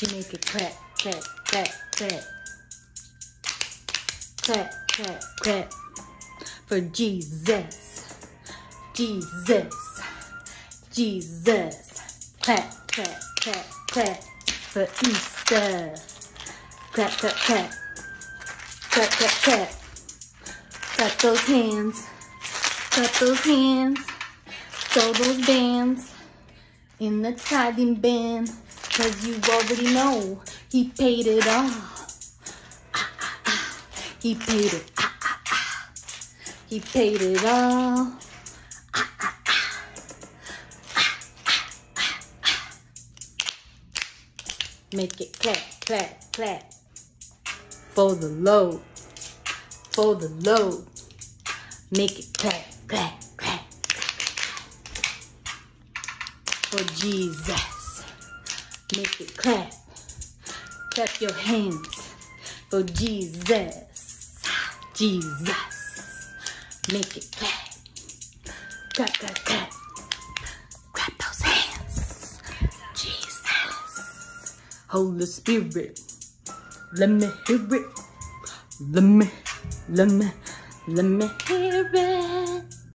Make it clap, clap, clap, clap. Clap, clap, clap. For Jesus. Jesus. Jesus. Clap, clap, clap, clap. For Easter. Clap, clap, clap. Clap, clap, clap. Clap those hands. Clap those hands. Throw those bands in the tithing bin. Cause you already know he paid it all. He paid it. He paid it all. Make it clap, clap, clap. For the load. For the load. Make it clap, clap, clap. For Jesus. Make it clap. Clap your hands. For Jesus. Jesus. Make it clap. Clap, clap, clap. Clap those hands. Jesus. Holy Spirit. Let me hear it. Let me hear it.